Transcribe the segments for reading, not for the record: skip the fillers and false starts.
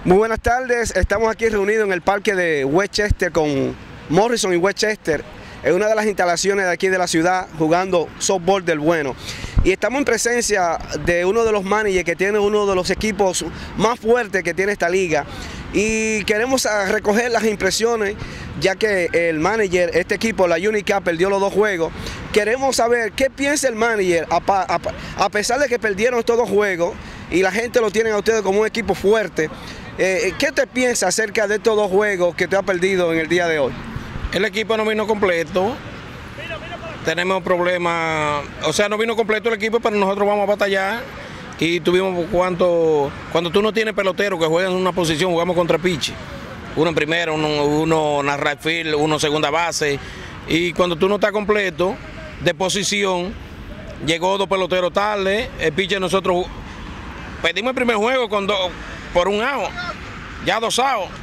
Muy buenas tardes, estamos aquí reunidos en el parque de Westchester con Morrison y Westchester, en una de las instalaciones de aquí de la ciudad, jugando softball del bueno. Y estamos en presencia de uno de los managers que tiene uno de los equipos más fuertes que tiene esta liga. Y queremos recoger las impresiones, ya que el manager, este equipo, la Unicap, perdió los 2 juegos. Queremos saber qué piensa el manager, a pesar de que perdieron estos 2 juegos, y la gente lo tiene a ustedes como un equipo fuerte. ¿Qué te piensa acerca de estos 2 juegos que te ha perdido en el día de hoy? El equipo no vino completo, tenemos problemas, o sea, no vino completo el equipo, pero nosotros vamos a batallar. Y tuvimos cuando tú no tienes pelotero que juegan en una posición, jugamos contra pitch. Uno en primera, uno en right field, uno segunda base. Y cuando tú no estás completo de posición, llegó 2 peloteros tarde, el pitcher nosotros perdimos el primer juego por 1 out, ya 2 outs.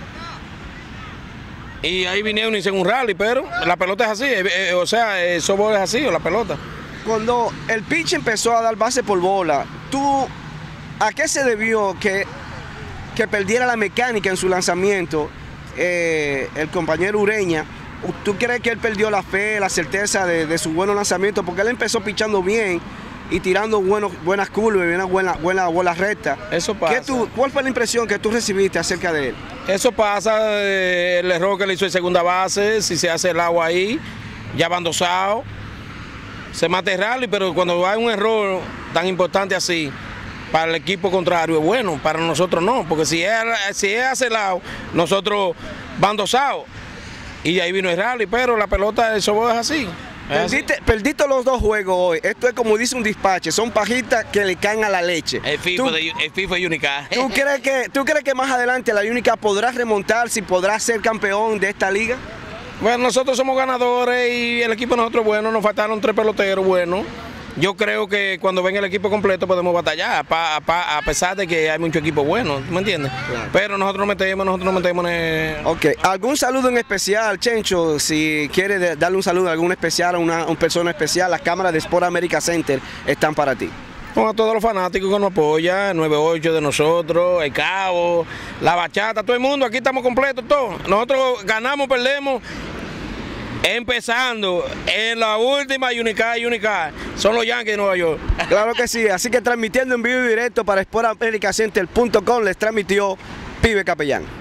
Y ahí vinieron y hicieron un rally, pero la pelota es así, o sea, el softball es así, o la pelota. Cuando el pitch empezó a dar base por bola, ¿a qué se debió que perdiera la mecánica en su lanzamiento el compañero Ureña? ¿Tú crees que él perdió la fe, la certeza de su buenos lanzamientos? Porque él empezó pichando bien y tirando buenas curvas y buenas bolas rectas. Eso pasa. ¿Cuál fue la impresión que tú recibiste acerca de él? Eso pasa, el error que le hizo en segunda base, si se hace el agua ahí, ya van 2 outs. Se mata el rally, pero cuando hay un error tan importante así, para el equipo contrario es bueno, para nosotros no, porque si es hace lado, nosotros van 2 outs y ahí vino el rally, pero la pelota del softball es así. Perdiste los 2 juegos hoy. Esto es como dice un despache, son pajitas que le caen a la leche. El FIFA de Unicap. ¿Tú crees que más adelante la Unicap podrá remontar, si podrá ser campeón de esta liga? Bueno, nosotros somos ganadores y el equipo de nosotros es bueno, nos faltaron 3 peloteros buenos. Yo creo que cuando venga el equipo completo podemos batallar, a pesar de que hay mucho equipo bueno, ¿me entiendes? Claro. Pero nosotros nos metemos en el... Ok, ¿algún saludo en especial, Chencho? Si quiere darle un saludo a algún especial, a una persona especial, las cámaras de Sport America Center están para ti. A todos los fanáticos que nos apoyan, el 98 de nosotros, el Cabo, la Bachata, todo el mundo, aquí estamos completos todos. Nosotros ganamos, perdemos. Empezando en la última Unicap, son los Yankees de Nueva York. Claro que sí, así que transmitiendo en vivo y directo para SportAmericaCenter.com les transmitió Pibe Capellán.